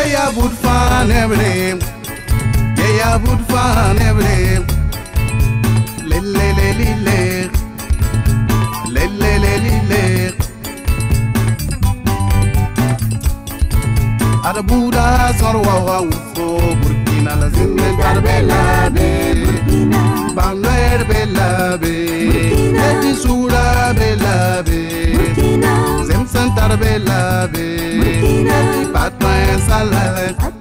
ya would find every day. Yeah, ya would find every day. Le le le le le. Le le le le le. Ada Buddha sorwa ufo Burkina la zinde barbela be. Bangler bella be. Eti sura bella be. Zem santar bella be. Eti patma salad.